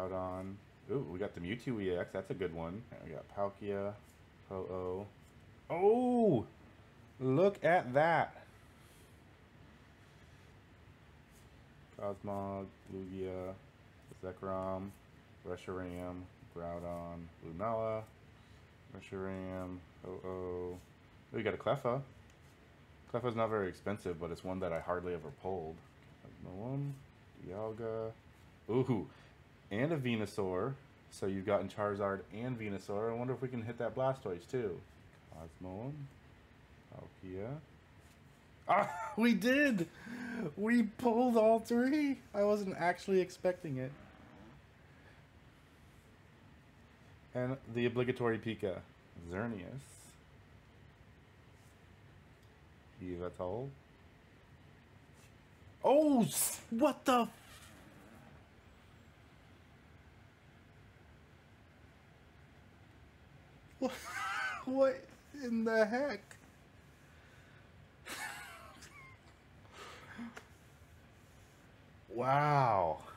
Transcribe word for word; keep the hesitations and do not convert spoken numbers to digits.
Groudon. Ooh, we got the Mewtwo E X. That's a good one. And we got Palkia, Po-Oh. Oh! Look at that! Cosmog, Lugia, Zekrom, Reshiram, Groudon, Lunala, Reshiram, Po-Oh. We got a Cleffa. Cleffa's not very expensive, but it's one that I hardly ever pulled. One, Dialga. Ooh, and a Venusaur. So you've gotten Charizard and Venusaur. I wonder if we can hit that Blastoise too. Cosmoem, Palkia. Ah, we did! We pulled all three! I wasn't actually expecting it. And the obligatory Pika. Xerneas. Yveltal. Oh, what the? What in the heck? Wow.